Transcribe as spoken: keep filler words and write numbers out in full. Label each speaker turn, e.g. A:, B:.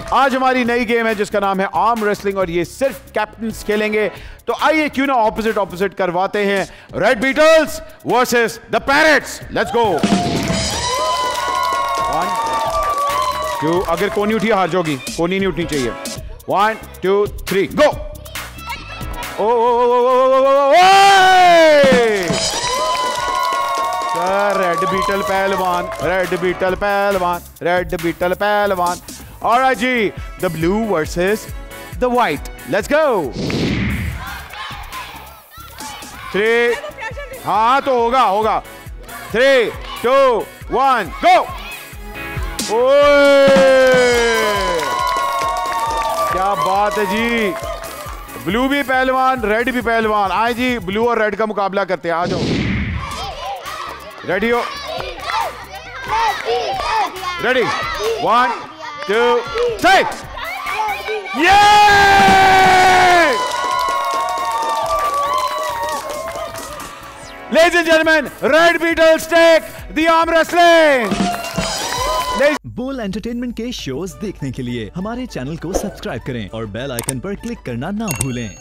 A: आज हमारी नई गेम है जिसका नाम है आर्म रेसलिंग और ये सिर्फ कैप्टन्स खेलेंगे। तो आइए क्यों ना ऑपोजिट ऑपोजिट करवाते हैं। Red beetles versus the parrots, let's go. One two, अगर कोनी उठी हार जाओगी, कोनी नहीं उठनी चाहिए। One two three go. ओ रेड बीटल पहलवान, रेड बीटल पहलवान, रेड बीटल पहलवान। ऑलराइट जी, the blue versus the white, let's go. Three, हाँ तो होगा होगा। Three two one go. ओए क्या बात है जी, ब्लू भी पहलवान, रेड भी पहलवान। आए जी, ब्लू और रेड का मुकाबला करते हैं, आ जाओ। रेडी हो? Ready, one two three. ये Ladies and gentlemen, Red Beatles take the arm wrestling.
B: बोल एंटरटेनमेंट के शोज देखने के लिए हमारे चैनल को सब्सक्राइब करें और बेल आइकन पर क्लिक करना ना भूलें।